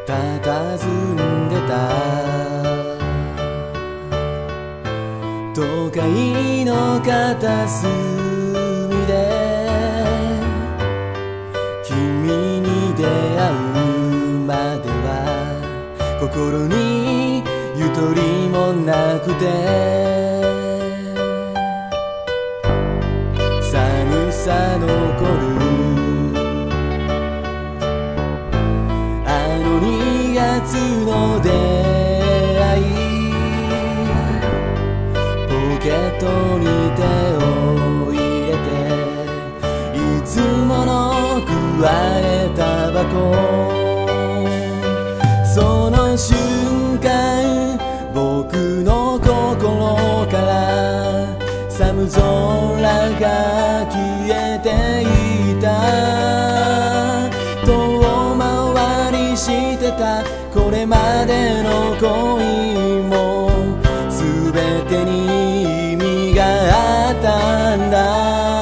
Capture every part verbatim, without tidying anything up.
佇んでた都会の片隅で君に出会うまでは心にゆとりもなくて寒さ残るあのにがつの出会いポケットに手を入れていつものくわえタバコその瞬間僕の心から寒空が消えていた遠回りしてたこれまでの恋も全てに意味があったんだ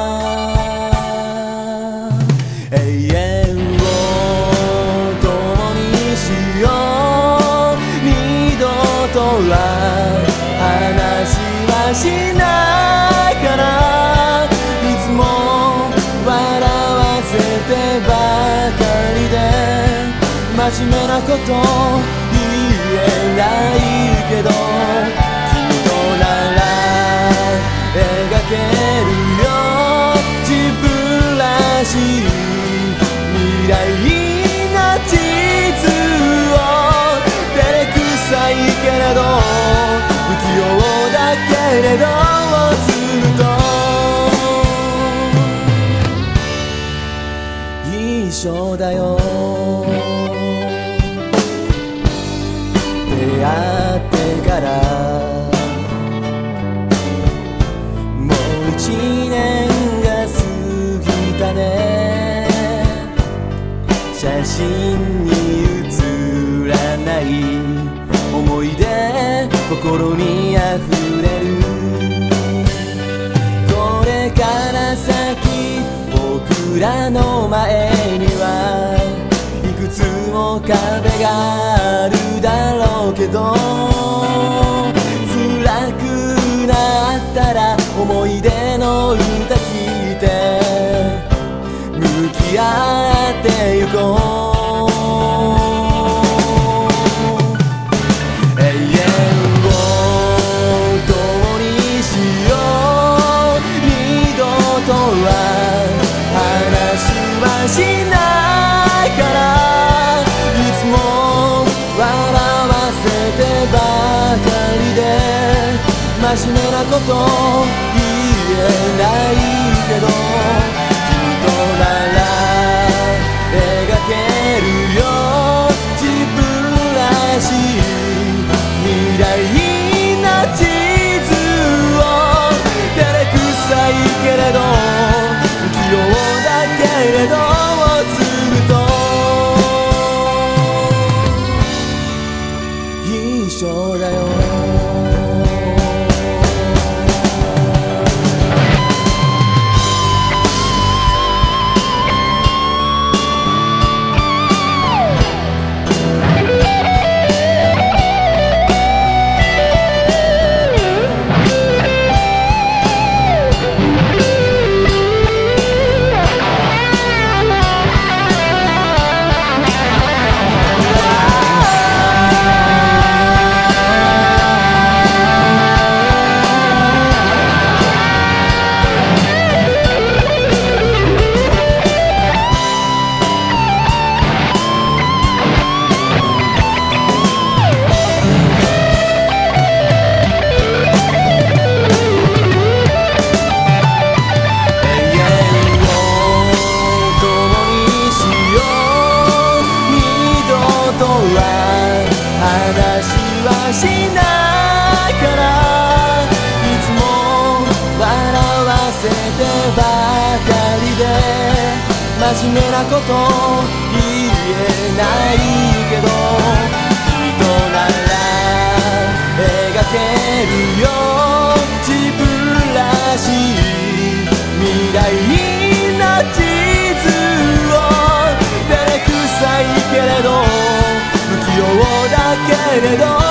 永遠を共にしよう二度とは話はしないからいつも笑わせてばかりで真面目なこと言えないけど君となら描けるよ自分らしい未来の地図を照れくさいけれど不器用だけれどずっと一緒だよ出会ってからもう一年が過ぎたね写真に写らない思い出心にあふれるこれから先僕らの前にはいくつも壁があるだろうけど辛くなったら思い出の歌聞いて向き合ってゆこうしないからいつも笑わせてばかりで真面目なこと言えないけど君となら描けるよ自分らしい未来の地図を照れくさいけれど不器用だけれど一緒だよしないからいつも笑わせてばかりで真面目なこと言えないけど君となら描けるよ自分らしい未来の地図を照れくさいけれどれど